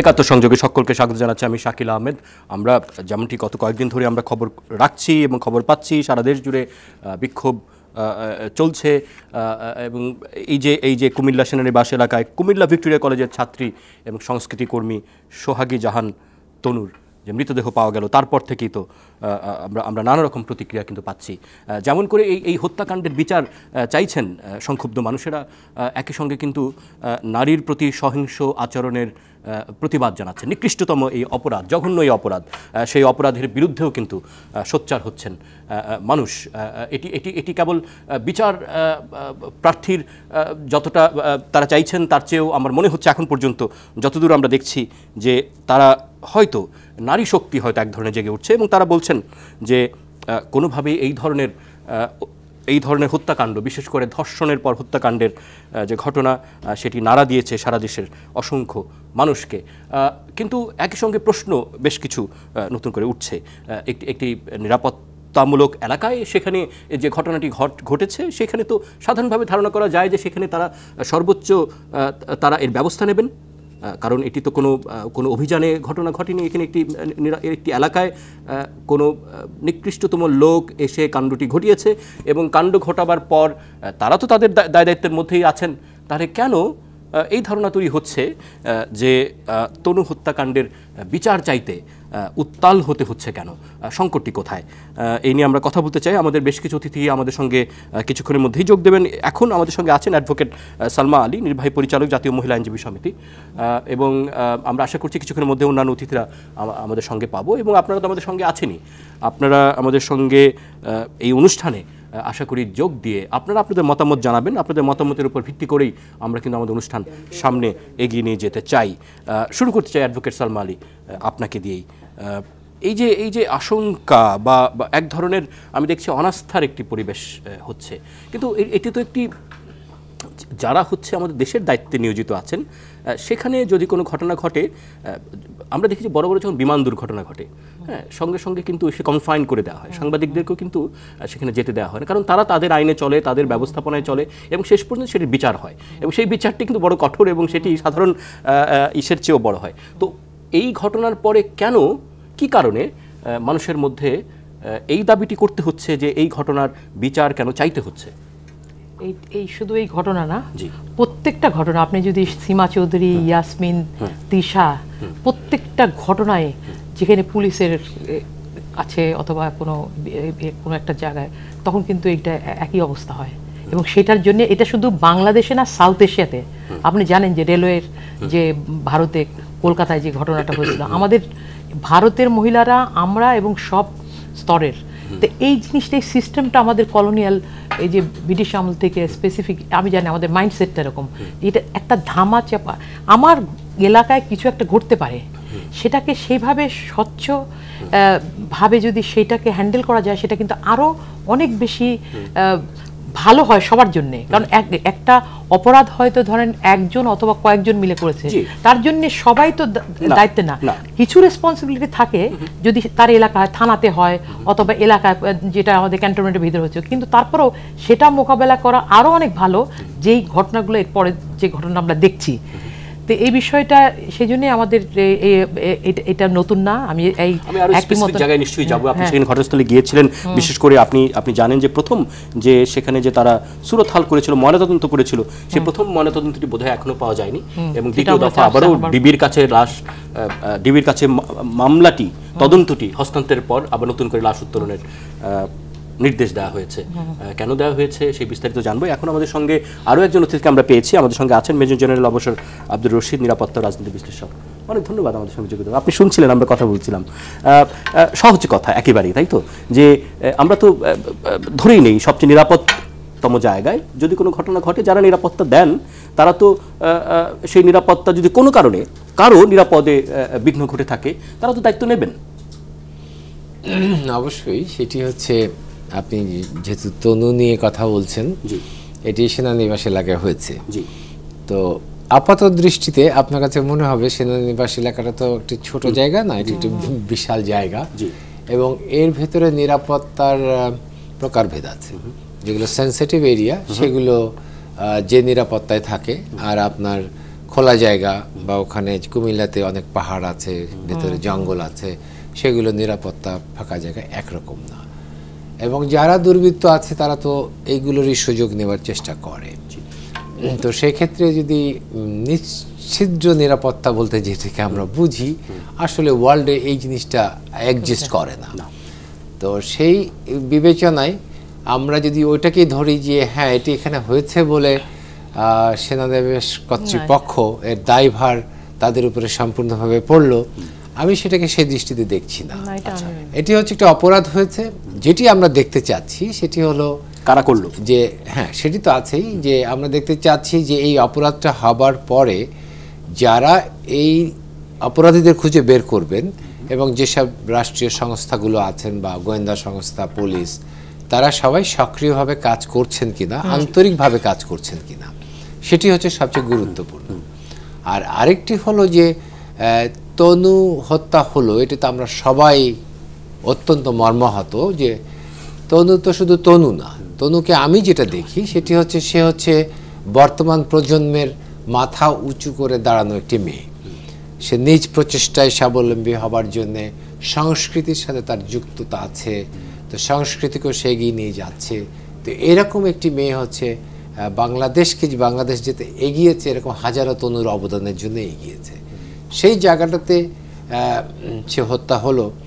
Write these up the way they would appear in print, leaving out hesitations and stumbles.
একাত্তর সংযোগে সকলকে স্বাগত জানাচ্ছি। আমি শাকিল আহমেদ। আমরা যেমনটি গত কয়েকদিন ধরে আমরা খবর রাখছি এবং খবর পাচ্ছি, সারা দেশ জুড়ে বিক্ষোভ চলছে এবং এই যে কুমিল্লা সেনানিবাস এলাকায় কুমিল্লা ভিক্টোরিয়া কলেজের ছাত্রী এবং সংস্কৃতি কর্মী সোহাগী জাহান তনুর যে মৃতদেহ পাওয়া গেল, তারপর থেকেই তো আমরা নানা রকম প্রতিক্রিয়া কিন্তু পাচ্ছি। যেমন করে এই হত্যাকাণ্ডের বিচার চাইছেন সংক্ষুব্ধ মানুষেরা, একই সঙ্গে কিন্তু নারীর প্রতি সহিংস আচরণের প্রতিবাদ জানাচ্ছেন। নিকৃষ্টতম এই অপরাধ, জঘন্য এই অপরাধ, সেই অপরাধের বিরুদ্ধেও কিন্তু সোচ্চার হচ্ছেন মানুষ। এটি কেবল বিচার প্রার্থীর যতটা তারা চাইছেন তার চেয়েও আমার মনে হচ্ছে এখন পর্যন্ত যতদূর আমরা দেখছি যে তারা হয়তো নারী শক্তি হয়তো এক ধরনের জেগে উঠছে এবং তারা বলছেন যে কোনোভাবেই এই ধরনের হত্যাকাণ্ড, বিশেষ করে ধর্ষণের পর হত্যাকাণ্ডের যে ঘটনা, সেটি নাড়া দিয়েছে সারা দেশের অসংখ্য মানুষকে। কিন্তু একই সঙ্গে প্রশ্ন বেশ কিছু নতুন করে উঠছে। একটি নিরাপত্তামূলক এলাকায় সেখানে যে ঘটনাটি ঘটেছে, সেখানে তো সাধারণভাবে ধারণা করা যায় যে সেখানে তারা সর্বোচ্চ তারা এর ব্যবস্থা নেবেন, কারণ এটি তো কোনো অভিযানে ঘটনা ঘটেনি। এখানে একটি এলাকায় কোনো নিকৃষ্টতম লোক এসে কাণ্ডটি ঘটিয়েছে এবং কাণ্ড ঘটাবার পর তারা তো তাদের দায় দায়িত্বের মধ্যেই আছেন। তাহলে কেন এই ধারণা তৈরি হচ্ছে যে তনু হত্যাকাণ্ডের বিচার চাইতে উত্তাল হতে হচ্ছে কেন? সংকটটি কোথায়? এই নিয়ে আমরা কথা বলতে চাই। আমাদের বেশ কিছু অতিথি আমাদের সঙ্গে কিছুক্ষণের মধ্যেই যোগ দেবেন। এখন আমাদের সঙ্গে আছেন অ্যাডভোকেট সালমা আলী, নির্বাহী পরিচালক, জাতীয় মহিলা আইনজীবী সমিতি, এবং আমরা আশা করছি কিছুক্ষণের মধ্যে অন্যান্য অতিথিরা আমাদের সঙ্গে পাবো। এবং আপনারা তো আমাদের সঙ্গে আছেনই, আপনারা আমাদের সঙ্গে এই অনুষ্ঠানে আশা করি যোগ দিয়ে আপনারা আপনাদের মতামত জানাবেন। আপনাদের মতামতের উপর ভিত্তি করেই আমরা কিন্তু আমাদের অনুষ্ঠান সামনে এগিয়ে নিয়ে যেতে চাই। শুরু করতে চাই অ্যাডভোকেট সালমা আলী, আপনাকে দিয়েই। এই যে আশঙ্কা বা এক ধরনের আমি দেখছি অনাস্থার একটি পরিবেশ হচ্ছে, কিন্তু এটি তো একটি যারা হচ্ছে আমাদের দেশের দায়িত্বে নিয়োজিত আছেন, সেখানে যদি কোনো ঘটনা ঘটে, আমরা দেখেছি বড় বড় যখন বিমান দুর্ঘটনা ঘটে, হ্যাঁ, সঙ্গে সঙ্গে কিন্তু সে কনফাইন করে দেওয়া হয়, সাংবাদিকদেরকেও কিন্তু সেখানে যেতে দেওয়া হয় না, কারণ তারা তাদের আইনে চলে, তাদের ব্যবস্থাপনায় চলে এবং শেষ পর্যন্ত সেটির বিচার হয় এবং সেই বিচারটি কিন্তু বড় কঠোর এবং সেটি সাধারণ ইসের চেয়েও বড় হয়। তো এই ঘটনার পরে কেন, কি কারণে মানুষের মধ্যে এই দাবিটি করতে হচ্ছে যে এই ঘটনার বিচার কেন চাইতে হচ্ছে? এই শুধু এই ঘটনা না, প্রত্যেকটা ঘটনা, আপনি যদি সীমা চৌধুরী, ইয়াসমিন, তিশা, প্রত্যেকটা ঘটনায় যেখানে পুলিশের আছে অথবা কোনো একটা জায়গায়, তখন কিন্তু এটা একই অবস্থা হয় এবং সেটার জন্য এটা শুধু বাংলাদেশে না, সাউথ এশিয়াতে আপনি জানেন যে রেলওয়ের যে ভারতে কলকাতায় যে ঘটনাটা হয়েছিল, আমাদের ভারতের মহিলারা আমরা এবং সব স্তরের, তো এই জিনিসটা, এই সিস্টেমটা আমাদের কলোনিয়াল, এই যে ব্রিটিশ আমল থেকে স্পেসিফিক, আমি জানি আমাদের মাইন্ডসেটটা এরকম, এটা একটা ধামা চাপা, আমার এলাকায় কিছু একটা ঘটতে পারে, সেটাকে সেইভাবে স্বচ্ছ ভাবে যদি সেটাকে হ্যান্ডেল করা যায়, সেটা কিন্তু আরও অনেক বেশি ভালো হয় সবার জন্যে। কারণ একটা অপরাধ হয়তো ধরেন একজন অথবা কয়েকজন মিলে করেছে, তার জন্য সবাই তো দায়িত্বে না, কিছু রেসপন্সিবিলিটি থাকে যদি তার এলাকায় থানাতে হয় অথবা এলাকায় যেটা আমাদের ক্যান্টনমেন্টের ভিতরে হচ্ছে, কিন্তু তারপরেও সেটা মোকাবেলা করা আরও অনেক ভালো যেই ঘটনাগুলো এরপরে যে ঘটনা আমরা দেখছি। তো এই বিষয়টা সেই জন্যই আমাদের এটা নতুন না। আমি জায়গায় নিশ্চয়ই যাবো। আপনি সেখানে ঘটনাস্থলে গিয়েছিলেন, বিশেষ করে আপনি জানেন যে প্রথম যে সেখানে যে তারা সুরতহাল করেছিল, ময়নাতদন্ত করেছিল, সেই প্রথম ময়নাতদন্তটি বোধহয় এখনো পাওয়া যায়নি এবং দ্বিতীয় দফা আবারও ডিবির কাছে মামলাটি, তদন্তটি হস্তান্তরের পর আবার নতুন করে লাশ উত্তোলনের নির্দেশ দেওয়া হয়েছে। কেন দেওয়া হয়েছে সেই বিস্তারিত জানবো। এখন আমাদের সঙ্গে আরও একজন অতিথিকে আমরা পেয়েছি। আমাদের সঙ্গে আছেন মেজর জেনারেল অবসর আব্দুর রশিদ, নিরাপত্তা রাজনীতি বিশ্লেষক। অনেক ধন্যবাদ আমাদের সঙ্গে যোগ দেওয়া। আপনি শুনছিলেন, আমরা কথা বলছিলাম, সহজ কথা একেবারেই, তাই তো, যে আমরা তো ধরেই নেই সবচেয়ে নিরাপদতম জায়গায় যদি কোনো ঘটনা ঘটে, যারা নিরাপত্তা দেন তারা তো সেই নিরাপত্তা যদি কোনো কারণে কারো নিরাপদে বিঘ্ন ঘটে থাকে, তারা তো দায়িত্ব নেবেন। অবশ্যই, সেটি হচ্ছে, আপনি যেহেতু তনু নিয়ে কথা বলছেন, এটি সেনানিবাস এলাকায় হয়েছে, তো আপাত দৃষ্টিতে আপনার কাছে মনে হবে সেনানিবাস এলাকাটা তো একটি ছোট জায়গা না, এটি একটি বিশাল জায়গা এবং এর ভেতরে নিরাপত্তার প্রকারভেদ আছে। যেগুলো সেন্সিটিভ এরিয়া সেগুলো যে নিরাপত্তায় থাকে, আর আপনার খোলা জায়গা বা ওখানে কুমিল্লাতে অনেক পাহাড় আছে, ভেতরে জঙ্গল আছে, সেগুলো নিরাপত্তা ফাঁকা জায়গা একরকম না। এবং যারা দুর্বৃত্ত আছে তারা তো এইগুলোরই সুযোগ নেওয়ার চেষ্টা করে। তো সেক্ষেত্রে যদি নিশ্ছিদ্র নিরাপত্তা বলতে যেটাকে আমরা বুঝি, আসলে ওয়ার্ল্ডে এই জিনিসটা এক্সিস্ট করে না। তো সেই বিবেচনায় আমরা যদি ওইটাকেই ধরি যে হ্যাঁ এটি এখানে হয়েছে বলে সেনানিবাস কর্তৃপক্ষ এর দায়ভার তাদের উপরে সম্পূর্ণভাবে পড়লো, আমি সেটাকে সেই দৃষ্টিতে দেখছি না। এটি হচ্ছে একটা অপরাধ হয়েছে, যেটি আমরা দেখতে চাচ্ছি সেটি হলো কারা করলো, যে হ্যাঁ সেটি তো আছেই, যে আমরা দেখতে চাচ্ছি যে এই অপরাধটা হবার পরে যারা এই অপরাধীদের খুঁজে বের করবেন এবং যেসব রাষ্ট্রীয় সংস্থাগুলো আছেন বা গোয়েন্দা সংস্থা, পুলিশ, তারা সবাই সক্রিয়ভাবে কাজ করছেন কিনা, আন্তরিকভাবে কাজ করছেন কিনা, সেটি হচ্ছে সবচেয়ে গুরুত্বপূর্ণ। আর আরেকটি হলো যে তনু হত্যা হলো, এটা তো আমরা সবাই অত্যন্ত মর্মাহত। যে তনু তো শুধু তনু না, তনুকে আমি যেটা দেখি সেটি হচ্ছে সে হচ্ছে বর্তমান প্রজন্মের মাথা উঁচু করে দাঁড়ানো একটি মেয়ে। সে নিজ প্রচেষ্টায় স্বাবলম্বী হবার জন্যে সংস্কৃতির সাথে তার যুক্ততা আছে, তো সংস্কৃতিকেও সে এগিয়ে নিয়ে যাচ্ছে। তো এরকম একটি মেয়ে হচ্ছে বাংলাদেশ যেতে এগিয়েছে, এরকম হাজারো তনুর অবদানের জন্য এগিয়েছে। সেই জায়গাটাতে সে হত্যা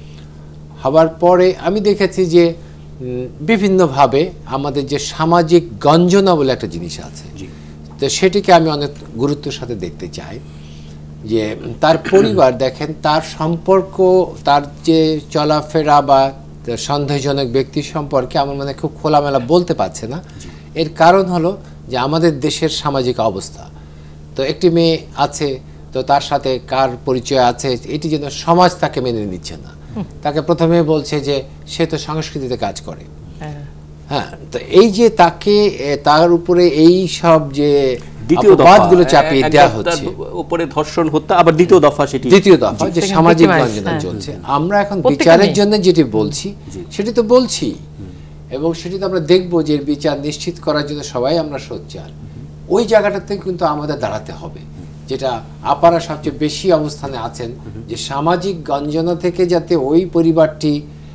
হবার পরে আমি দেখেছি যে বিভিন্নভাবে আমাদের যে সামাজিক গঞ্জনা বলে একটা জিনিস আছে, তো সেটিকে আমি অনেক গুরুত্বের সাথে দেখতে চাই। যে তার পরিবার দেখেন, তার সম্পর্ক, তার যে চলাফেরা বা সন্দেহজনক ব্যক্তি সম্পর্কে আমার মানে খুব খোলামেলা বলতে পারছে না। এর কারণ হলো যে আমাদের দেশের সামাজিক অবস্থা। তো একটি মেয়ে আছে, তো তার সাথে কার পরিচয় আছে এটি যেন সমাজ তাকে মেনে নিচ্ছে না। তাকে প্রথমে বলছে যে সে তো সংস্কৃতিতে কাজ করে। হ্যাঁ, তো এই যে তার উপরে এই সব যে অপবাদগুলো চাপিয়ে দেওয়া হচ্ছে, উপরে ধর্ষণ, হত্যা, আবার দ্বিতীয় দফা যে সামাজিক গঞ্জনা চলছে। আমরা এখন বিচারের জন্য যেটি বলছি সেটি তো বলছি, এবং সেটি তো আমরা দেখবো যে বিচার নিশ্চিত করার জন্য সবাই আমরা সোচ্চার। ওই জায়গাটাতে কিন্তু আমাদের দাঁড়াতে হবে, যেটা আপারা সবচেয়ে বেশি অবস্থানে আছেন, যে সামাজিক গঞ্জনা থেকে যাতে ওই পরিবারটি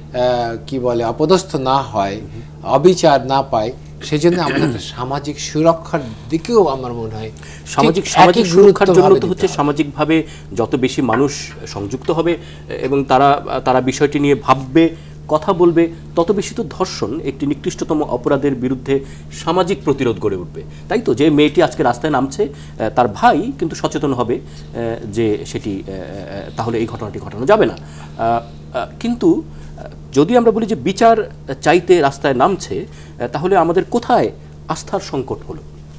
কি বলে অপদস্থ না হয়, অবিচার না পায়, সেজন্য আমাদের সামাজিক সুরক্ষার দিকেও আমার মনে হয় সামাজিক সুরক্ষার জন্য তো হচ্ছে সামাজিকভাবে যত বেশি মানুষ সংযুক্ত হবে এবং তারা বিষয়টি নিয়ে ভাববে, কথা বলবে, তত বেশি তো ধর্ষণ একটি নিকৃষ্টতম অপরাধের বিরুদ্ধে সামাজিক প্রতিরোধ গড়ে উঠবে। তাই তো যে মেয়েটি আজকে রাস্তায় নামছে, তার ভাই কিন্তু সচেতন হবে যে সেটি তাহলে এই ঘটনাটি ঘটানো যাবে না। কিন্তু যদি আমরা বলি যে বিচার চাইতে রাস্তায় নামছে, তাহলে আমাদের কোথায় আস্থার সংকট হলো?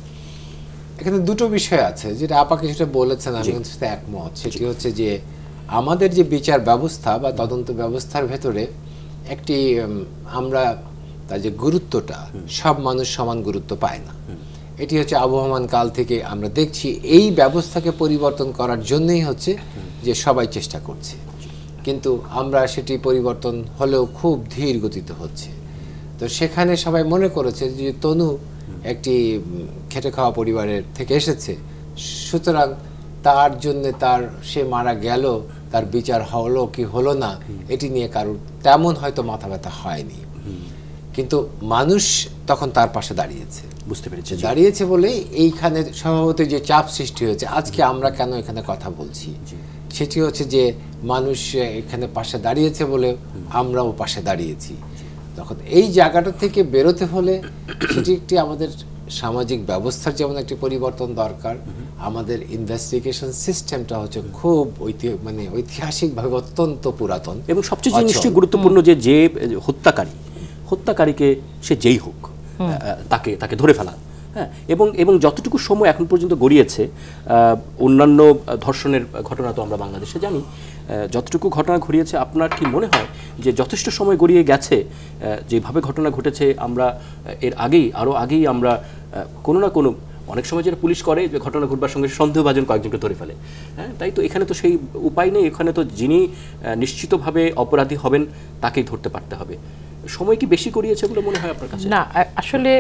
এখানে দুটো বিষয় আছে, যেটা আপা কিছুটা বলেছেন, আমি সাথে একমত। সেটি হচ্ছে যে আমাদের যে বিচার ব্যবস্থা বা তদন্ত ব্যবস্থার ভেতরে একটি আমরা তার যে গুরুত্বটা, সব মানুষ সমান গুরুত্ব পায় না। এটি হচ্ছে আবহমান কাল থেকে আমরা দেখছি। এই ব্যবস্থাকে পরিবর্তন করার জন্যই হচ্ছে যে সবাই চেষ্টা করছে, কিন্তু আমরা সেটি পরিবর্তন হলেও খুব ধীর গতিতে হচ্ছে। তো সেখানে সবাই মনে করেছে যে তনু একটি খেটে খাওয়া পরিবারের থেকে এসেছে, সুতরাং তার জন্য সে মারা গেল, তার বিচার হলো কি হলো না এটি নিয়ে কারোর তেমন হয়তো মাথা ব্যথা হয়নি। কিন্তু মানুষ তখন তার পাশে দাঁড়িয়েছে, বুঝতে পেরেছে, দাঁড়িয়েছে বলে এইখানে স্বভাবতই যে চাপ সৃষ্টি হয়েছে। আজকে আমরা কেন এখানে কথা বলছি, সেটি হচ্ছে যে মানুষ এখানে পাশে দাঁড়িয়েছে বলে আমরাও পাশে দাঁড়িয়েছি। তখন এই জায়গাটা থেকে বেরোতে হলে সেটি একটি আমাদের সামাজিক ব্যবস্থার যেমন একটি পরিবর্তন দরকার, আমাদের ইনভেস্টিগেশন সিস্টেমটা হচ্ছে খুব ঐতিহাসিকভাবে অত্যন্ত পুরাতন। এবং সবচেয়ে নিশ্চয়ই গুরুত্বপূর্ণ যে হত্যাকারীকে সে যেই হোক, তাকে ধরে ফেলা। হ্যাঁ, এবং যতটুকু সময় এখন পর্যন্ত গড়িয়েছে, অন্যান্য ধর্ষণের ঘটনা তো আমরা বাংলাদেশে জানি, যতটুকু ঘটনা ঘটিয়েছে, আপনার কি মনে হয় যে যথেষ্ট সময় গড়িয়ে গেছে? যেভাবে ঘটনা ঘটেছে, আমরা আরও আগেই আমরা কোনো না কোনো, অনেক সময় যেটা পুলিশ করে যে ঘটনা ঘটবার সঙ্গে সন্দেহভাজন কয়েকজনকে ধরে ফেলে। হ্যাঁ, তাই তো এখানে তো সেই উপায় নেই। এখানে তো যিনি নিশ্চিতভাবে অপরাধী হবেন তাকেই ধরতে পারতে হবে। সময় কি বেশি গড়িয়েছে বলে মনে হয় আপনার কাছে? না, আসলে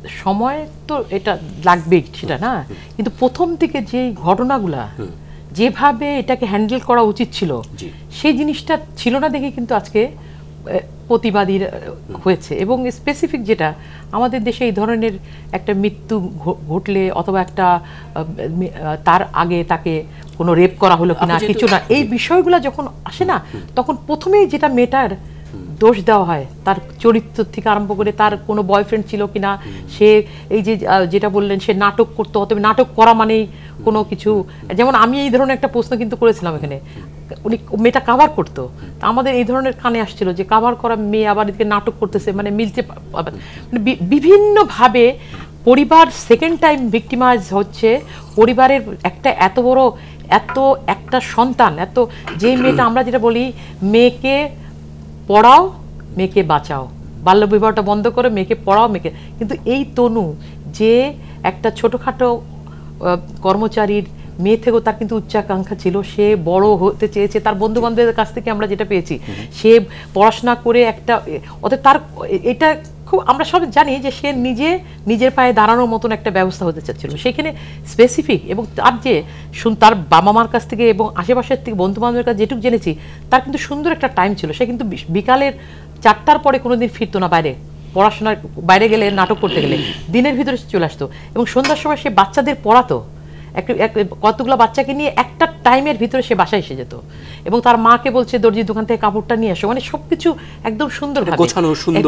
সময় তো এটা লাগবেই সেটা না, কিন্তু প্রথম থেকে যে ঘটনাগুলা যেভাবে এটাকে হ্যান্ডেল করা উচিত ছিল সেই জিনিসটা ছিল না দেখে কিন্তু আজকে প্রতিবাদী হয়েছে। এবং স্পেসিফিক যেটা আমাদের দেশে এই ধরনের একটা মৃত্যু ঘটলে অথবা একটা তার আগে তাকে কোনো রেপ করা হলো কিনা কিছু না, এই বিষয়গুলো যখন আসে না তখন প্রথমেই যেটা মেটার দোষ দেওয়া হয় তার চরিত্র থেকে আরম্ভ করে তার কোনো বয়ফ্রেন্ড ছিল কিনা, সে এই যে যেটা বললেন সে নাটক করতো, অথবা নাটক করা মানেই কোনো কিছু, যেমন আমি এই ধরনের একটা প্রশ্ন কিন্তু করেছিলাম এখানে, উনি মেয়েটা কাভার করতো, আমাদের এই ধরনের কানে আসছিল যে কাভার করা মেয়ে আবার এদিকে নাটক করতেছে, মানে মিলতে বিভিন্নভাবে পরিবার সেকেন্ড টাইম ভিক্টিমাইজ হচ্ছে। পরিবারের একটা এত বড় একটা সন্তান, যে মেয়েটা আমরা যেটা বলি মেয়েকে পড়াও মেয়েকে বাঁচাও, বাল্যবিবাহটা বন্ধ করে মেয়েকে পড়াও মেয়েকে, কিন্তু এই তনু যে একটা ছোটোখাটো কর্মচারীর মেয়ে থেকেও তার কিন্তু উচ্চাকাঙ্ক্ষা ছিল, সে বড় হতে চেয়েছে, তার বন্ধু বান্ধবের কাছ থেকে আমরা যেটা পেয়েছি সে পড়াশোনা করে একটা, অর্থাৎ তার এটা খুব আমরা সব জানি যে সে নিজের পায়ে দাঁড়ানোর মতন একটা ব্যবস্থা হতে চাচ্ছিল, সেখানে স্পেসিফিক। এবং তার যে তার বাবা মার কাছ থেকে এবং আশেপাশের থেকে বন্ধু বান্ধবের কাছে যেটুকু জেনেছি তার কিন্তু সুন্দর একটা টাইম ছিল, সে কিন্তু বিকালের 4টার পরে কোনোদিন ফিরতো না বাইরে, পড়াশোনার বাইরে গেলে নাটক করতে গেলে দিনের ভিতরে চলে আসতো, এবং সন্ধ্যার সময় সে বাচ্চাদের পড়াতো, কতগুলো বাচ্চাকে নিয়ে একটা টাইমের ভিতরে সে বাসায় এসে যেত, এবং তার মাকে বলছে দর্জির দোকান থেকে কাপড়টা নিয়ে আসো, মানে সবকিছু একদম সুন্দর গোছানো।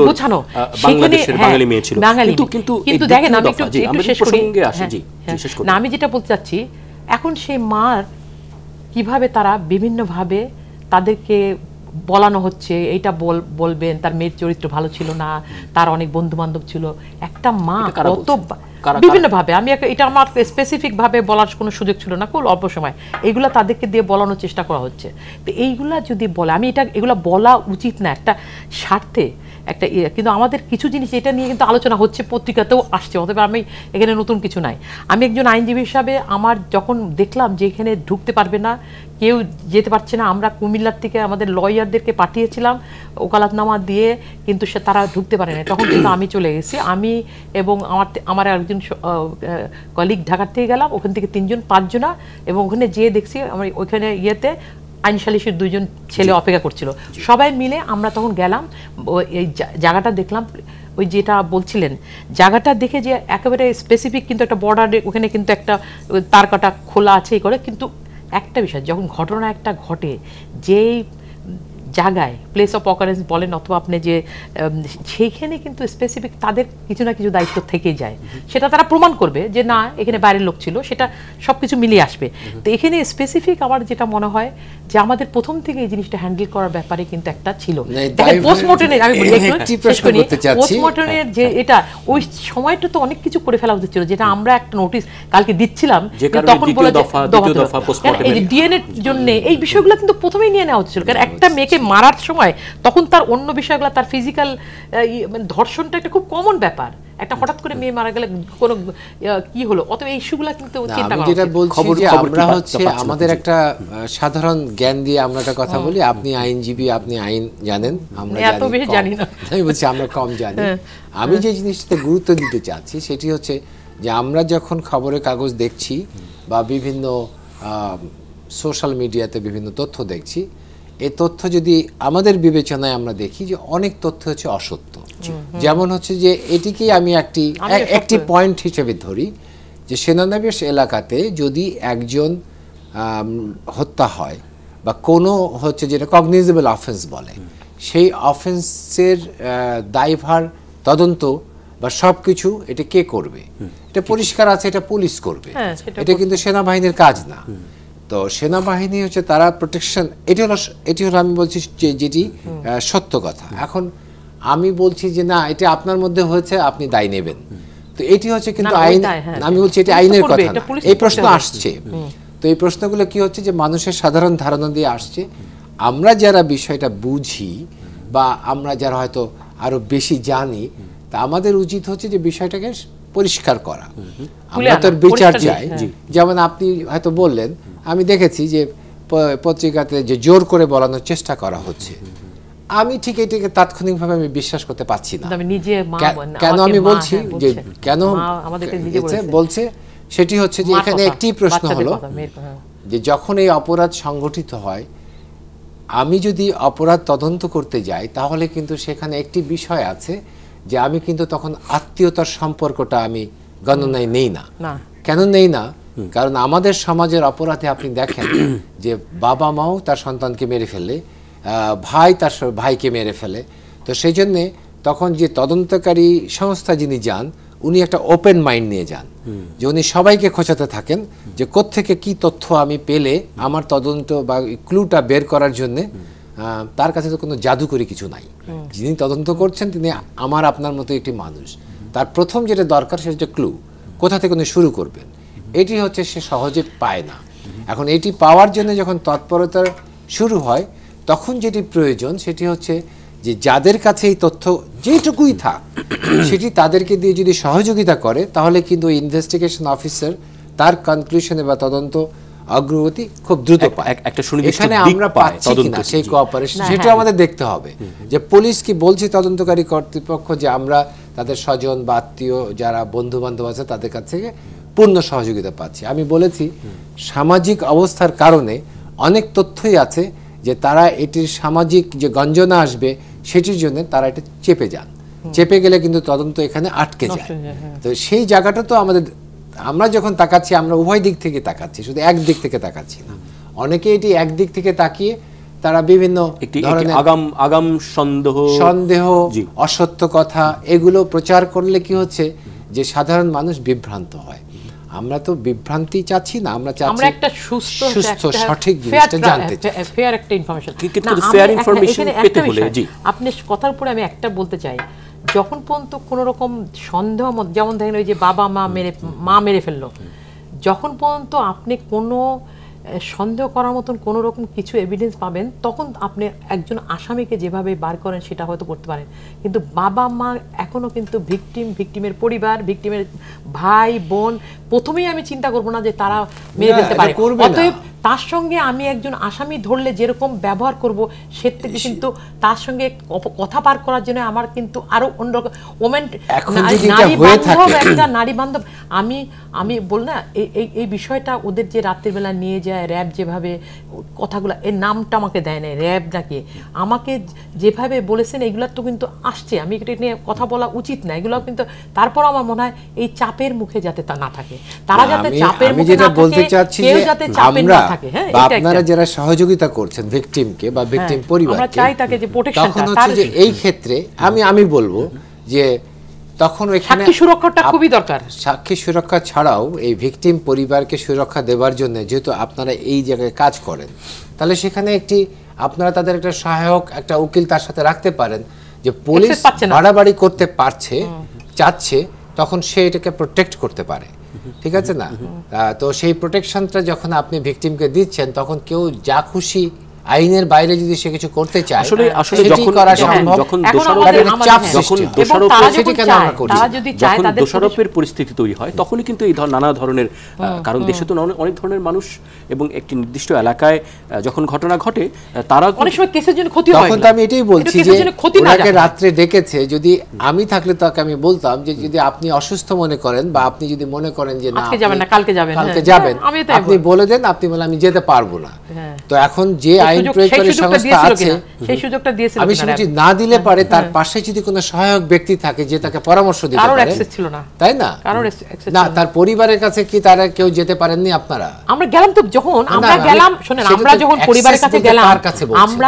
কিন্তু দেখেন আমি একটু শেষ করি, না আমি যেটা বলতে চাচ্ছি এখন সেই মার কিভাবে তারা বিভিন্নভাবে তাদেরকে বলানো হচ্ছে এইটা বলবেন, তার মেয়ের চরিত্র ভালো ছিল না, তার অনেক বন্ধু বান্ধব ছিল, একটা মা কত বিভিন্নভাবে, আমি এটা আমার স্পেসিফিক ভাবে বলার কোনো সুযোগ ছিল না, খুব অল্প সময় এইগুলা তাদেরকে দিয়ে বলানোর চেষ্টা করা হচ্ছে। তো এইগুলা যদি বলে, আমি এগুলা বলা উচিত না একটা স্বার্থে একটা কিন্তু আমাদের কিছু জিনিস এটা নিয়ে কিন্তু আলোচনা হচ্ছে, পত্রিকাতেও আসছে, অথবা আমি এখানে নতুন কিছু নাই। আমি একজন আইনজীবী হিসাবে আমার যখন দেখলাম যে এখানে ঢুকতে পারবে না, কেউ যেতে পারছে না, আমরা কুমিল্লার থেকে আমাদের লয়ারদেরকে পাঠিয়েছিলাম ওকালতনামা দিয়ে, কিন্তু তারা ঢুকতে পারে না, তখন কিন্তু আমি চলে গেছি, আমি এবং আমার একজন কলিগ ঢাকার থেকে গেলাম, ওখান থেকে 3জন 5জনা, এবং ওখানে যেয়ে দেখছি আমার ওইখানে আইন সালিশের 2জন ছেলে অপেক্ষা করছিল, সবাই মিলে আমরা তখন গেলাম, এই জায়গাটা দেখলাম, ওই যেটা বলছিলেন জায়গাটা দেখে যে একেবারে স্পেসিফিক, কিন্তু একটা বর্ডারে ওখানে কিন্তু একটা তার কাটা খোলা আছে করে, কিন্তু একটা বিষয় যখন ঘটনা একটা ঘটে যেই জায়গায় প্লেস অফ অকারেন্স বলেন অথবা আপনি যে সেইখানে কিন্তু স্পেসিফিক তাদের কিছু না কিছু দায়িত্ব থেকেই যায়, সেটা তারা প্রমাণ করবে যে না এখানে বাইরের লোক ছিল, সেটা সব কিছু মিলিয়ে আসবে। তো এখানে স্পেসিফিক আমার যেটা মনে হয় যে আমাদের প্রথম থেকে এই জিনিসটা হ্যান্ডেল করার ব্যাপারে কিন্তু একটা ছিল। পোস্টমর্টমের আমি বলি পোস্টমর্টমের যে এটা ওই সময়টা তো অনেক কিছু করে ফেলা উচিত ছিল, যেটা আমরা একটা নোটিশ কালকে দিচ্ছিলাম, তখন বলে এই ডিএনএ জন্য এই বিষয়গুলো কিন্তু প্রথমেই নিয়ে নেওয়া হচ্ছিল, কারণ একটা মেয়েকে মারার সময় তখন তার অন্য বিষয়গুলো, তার ফিজিক্যাল ধর্ষণটা একটা খুব কমন ব্যাপার, একটা হঠাৎ করে মেয়ে মারা গেলে কোনো কি হলো, অতএব এই ইস্যুগুলো কিন্তু চিন্তা করা। যেটা বলছি যে আমরা হচ্ছে আমাদের একটা সাধারণ জ্ঞান দিয়ে আমরা একটা কথা বলি, আপনি আইনজীবী, আপনি আইন জানেন, আমরা জানি না, আমি বলছি আমরা কম জানি। আমি যে জিনিসটাতে গুরুত্ব দিতে চাচ্ছি সেটি হচ্ছে যে আমরা যখন খবরের কাগজ দেখছি বা বিভিন্ন সোশ্যাল মিডিয়াতে বিভিন্ন তথ্য দেখছি, এই তথ্য যদি আমাদের বিবেচনায় আমরা দেখি যে অনেক তথ্য হচ্ছে অসত্য, যেমন হচ্ছে যে এটিকেই আমি একটি পয়েন্ট হিসেবে ধরি যে সেনানিবাস এলাকাতে যদি একজন হত্যা হয় বা কোনো হচ্ছে যেটা কগনিজেবল অফেন্স বলে, সেই অফেন্সের দায়ভার তদন্ত বা সব কিছু এটা কে করবে, এটা পরিষ্কার আছে, এটা পুলিশ করবে, এটা কিন্তু সেনাবাহিনীর কাজ না। তো সেনাবাহিনী হচ্ছে তারা প্রোটেকশন, এটি হলো আমি বলছি যেটি সত্য কথা। এখন আমি বলছি যে না এটা আপনার মধ্যে হয়েছে, আপনি দায় নেবেন, তো এটি হচ্ছে কিন্তু আইন, আমি বলছি এটি আইনের কথা না। এই প্রশ্ন আসছে, তো এই প্রশ্নগুলো কি হচ্ছে যে মানুষের সাধারণ ধারণা দিয়ে আসছে, আমরা যারা বিষয়টা বুঝি বা আমরা যারা হয়তো আরো বেশি জানি, তা আমাদের উচিত হচ্ছে যে বিষয়টাকে পরিষ্কার করা, আমরা তো বিচার চাই। যেমন আপনি হয়তো বললেন, আমি দেখেছি যে পত্রিকাতে যে জোর করে বলানোর চেষ্টা করা হচ্ছে, আমি ঠিক এটাকে তাৎক্ষণিকভাবে আমি বিশ্বাস করতে পারছি না। আমি নিজে মা কেন আমি বলছি যে কেন বলছে সেটি হচ্ছে যে এখানে একটি প্রশ্ন হলো যে যখন এই অপরাধ সংগঠিত হয়, আমি যদি অপরাধ তদন্ত করতে যাই তাহলে কিন্তু সেখানে একটি বিষয় আছে যে আমি কিন্তু তখন আত্মীয়তার সম্পর্কটা আমি গণনায় নেই না। কেন নেই না? কারণ আমাদের সমাজের অপরাধে আপনি দেখেন যে বাবা মাও তার সন্তানকে মেরে ফেলে, ভাই তার ভাইকে মেরে ফেলে। তো সেই জন্যে তখন যে তদন্তকারী সংস্থা যিনি যান উনি একটা ওপেন মাইন্ড নিয়ে যান, যে উনি সবাইকে খোঁচাতে থাকেন যে কোত্থেকে কি তথ্য আমি পেলে আমার তদন্ত বা ক্লুটা বের করার জন্যে, তার কাছে তো কোনো জাদুকরি কিছু নাই। যিনি তদন্ত করছেন তিনি আমার আপনার মতো একটি মানুষ, তার প্রথম যেটা দরকার সেটা হচ্ছে ক্লু, কোথা থেকে উনি শুরু করবেন। এটি হচ্ছে সে সহজে পায় না। এখন এটি পাওয়ার জন্য যখন তৎপরতা শুরু হয় তখন যেটি প্রয়োজন সেটি হচ্ছে যে যাদের কাছে এই তথ্য যেটুকুই থাক সেটি তাদেরকে দিয়ে যদি সহযোগিতা করে তাহলে কিন্তু ইনভেস্টিগেশন অফিসার তার কনক্লুশনে বা তদন্ত অগ্রগতি খুব দ্রুত পায়। এখানে আমরা পাচ্ছি কিনা সেই কোঅপারেশন সেটা আমাদের দেখতে হবে। যে পুলিশ কি বলছে তদন্তকারী কর্তৃপক্ষ যে আমরা তাদের স্বজন বা আত্মীয় যারা বন্ধু বান্ধব আছে তাদের কাছ থেকে পূর্ণ সহযোগিতা পাচ্ছি। আমি বলেছি সামাজিক অবস্থার কারণে অনেক তথ্যই আছে যে তারা এটির সামাজিক যে গঞ্জনা আসবে সেটির জন্য তারা এটা চেপে যান, চেপে গেলে কিন্তু তদন্ত এখানে আটকে যায়। তো সেই জায়গাটা তো আমাদের, আমরা যখন তাকাচ্ছি আমরা উভয় দিক থেকে তাকাচ্ছি, শুধু এক দিক থেকে তাকাচ্ছি না। অনেকে এটি এক দিক থেকে তাকিয়ে তারা বিভিন্ন ধরনের আগাম সন্দেহ, অসত্য কথা এগুলো প্রচার করলে কি হচ্ছে যে সাধারণ মানুষ বিভ্রান্ত হয়। আমরা তো বিভ্রান্তি চাচ্ছি না, আমরা চাচ্ছি একটা সুস্থ সঠিক জিনিসটা জানতে চাই, ফেয়ার একটা ইনফরমেশন। ফেয়ার ইনফরমেশন পেতে হলে আপনি কথার উপরে আমি একটা বলতে চাই, যখন পর্যন্ত কোনো রকম সন্দেহ, যেমন দেখেন ওই যে বাবা মা মেরে ফেললো, যখন পর্যন্ত আপনি কোনো সন্দেহ করার মতন কোনো রকম কিছু এভিডেন্স পাবেন তখন আপনি একজন আসামিকে যেভাবে বার করেন সেটা হয়তো করতে পারেন। কিন্তু বাবা মা এখনো কিন্তু ভিকটিমের পরিবার, ভিকটিমের ভাই বোন, প্রথমেই আমি চিন্তা করবো না যে তারা মেরে ফেলতে পারে। অতএব তার সঙ্গে আমি একজন আসামি ধরলে যেরকম ব্যবহার করব সে থেকে কিন্তু তার সঙ্গে কথা পার করার জন্য আমার কিন্তু আরো অন্যরকম নারী বান্ধব আমি বল না এই বিষয়টা ওদের যে রাত্রির বেলা নিয়ে যায় র্যাব, যেভাবে কথাগুলো, এর নামটা আমাকে দেয় না র্যাব নাকি, আমাকে যেভাবে বলেছেন এগুলো তো কিন্তু আসছে, আমি এটা নিয়ে কথা বলা উচিত না এগুলো কিন্তু। তারপর আমার মনে হয় এই চাপের মুখে যাতে তা না থাকে, তারা যাতে চাপের মুখে না থাকে, কেউ যাতে চাপের না থাকে। হ্যাঁ, আপনারা যারা সহযোগিতা করছেন ভিকটিমকে বা ভিকটিম পরিবারকে, আমরা চাই তাকে যে প্রোটেকশনটা, তখন হচ্ছে যে এই ক্ষেত্রে আমি বলবো যে তখন ওইখানে সাক্ষী সুরক্ষাটা খুবই দরকার। সাক্ষী সুরক্ষা ছাড়াও এই ভিকটিম পরিবারকে সুরক্ষা দেওয়ার জন্য যেহেতু আপনারা এই জায়গায় কাজ করেন, তাহলে সেখানে আপনারা তাদের একটা সহায়ক একটা উকিল তার সাথে রাখতে পারেন, যে পুলিশ বাড়াবাড়ি করতে চাচ্ছে তখন সে এটাকে প্রোটেক্ট করতে পারে। ঠিক আছে না? তো সেই প্রোটেকশনটা যখন আপনি ভিকটিমকে দিচ্ছেন তখন কেউ যা খুশি আইনের বাইরে যদি সে কিছু করতে চায়, আসলে যখন দোষারোপের পরিস্থিতি তৈরি হয় তখনই কিন্তু এই নানা ধরনের, কারণ দেশে তো অনেক ধরনের মানুষ এবং একটি নির্দিষ্ট এলাকায় যখন ঘটনা ঘটে তারা অনেক সময় কেসের জন্য ক্ষতি হয়। তখন তো আমি এটাই বলছি যে ওনাকে রাত্রে ডেকেছে, যদি আমি থাকলে তাকে আমি বলতাম যে যদি আপনি অসুস্থ মনে করেন বা আপনি যদি মনে করেন যে না আজকে যাবেন না কালকে যাবেন, আপনি বলে দেন, আপনি বলে আমি যেতে পারবো না। তো এখন যে আইন প্রয়োগকারী সংস্থা আছে সেই সুযোগটা দিয়েছিল, আমি সেটি না দিলে পারে তার পাশে যদি কোনো সহায়ক ব্যক্তি থাকে যে তাকে পরামর্শ দিতে পারে, তাই না? না, তার পরিবারের কাছে কি তারা কেউ যেতে পারেননি? আপনারা আমরা গেলাম তো, যখন আমরা গেলাম, শুনেন, আমরা যখন পরিবারের কাছে গেলাম আমরা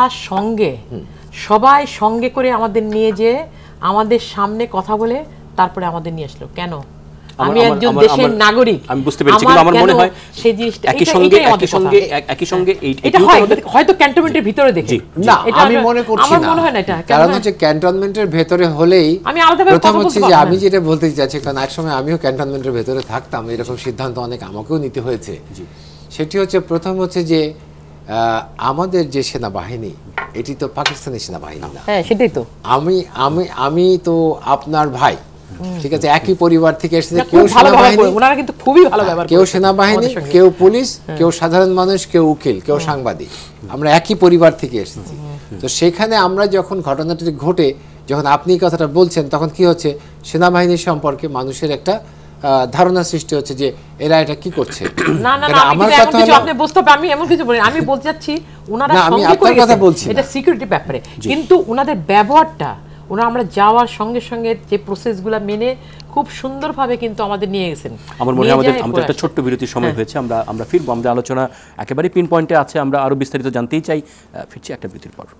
সবাই সঙ্গে করে আমাদের নিয়ে যে আমাদের সামনে কথা বলে তারপরে আমাদের নিয়ে আসলো। কেন? আমি একজন দেশের নাগরিক, আমি বুঝতে পেরেছি, কিন্তু আমার মনে হয় সেই জিনিসটা একই সঙ্গে এটা হয়তো ক্যান্টনমেন্টের ভিতরে দেখি না, আমি মনে করছি না, কারণ হচ্ছে ক্যান্টনমেন্টের ভেতরে হলেই আমি আলাদাভাবে প্রথম হচ্ছে যে আমি যেটা বলতে চাচ্ছি, কারণ একসময় আমিও ক্যান্টনমেন্টের ভেতরে থাকতাম, এরকম সিদ্ধান্ত অনেক আমাকেও নিতে হয়েছে। সেটি হচ্ছে প্রথম হচ্ছে যে আমাদের যে সেনাবাহিনী এটি তো পাকিস্তানি সেনাবাহিনী না। হ্যাঁ, সেটাই তো। আমি তো আপনার ভাই, ঠিক আছে, একই পরিবার থেকে এসেছে, কেউ সেনাবাহিনী, ওনারা কিন্তু খুবই ভালো ব্যবহার করেন, কেউ সেনাবাহিনী, কেউ পুলিশ, কেউ সাধারণ মানুষ, কেউ উকিল, কেউ সাংবাদিক, আমরা একই পরিবার থেকে এসেছি। তো সেখানে আমরা যখন ঘটনাটি ঘটে যখন আপনি এই কথাটা বলছেন তখন কি হচ্ছে, সেনাবাহিনী সম্পর্কে মানুষের একটা ধারণা সৃষ্টি হচ্ছে যে এরা এটা কি করছে। না না না, আমার কথা হলো আপনি বুঝতে পারেন, আমি এমন কিছু বলি, আমি বলতে চাচ্ছি ওনারা সঙ্গে করে কথা বলছি, এটা সিকিউরিটি ব্যাপারে, কিন্তু ওনাদের ব্যবহারটা, ওনারা আমরা যাওয়ার সঙ্গে সঙ্গে যে প্রসেসগুলো মেনে খুব সুন্দরভাবে কিন্তু আমাদের নিয়ে গেছেন। আমার মনে হয় আমাদের একটা ছোট্ট বিরতির সময় হয়েছে, আমরা ফিরবো, আমাদের আলোচনা একেবারে পিন পয়েন্টে আছে, আমরা আরো বিস্তারিত জানতেই চাই। ফিরছি একটা বিরতির পর।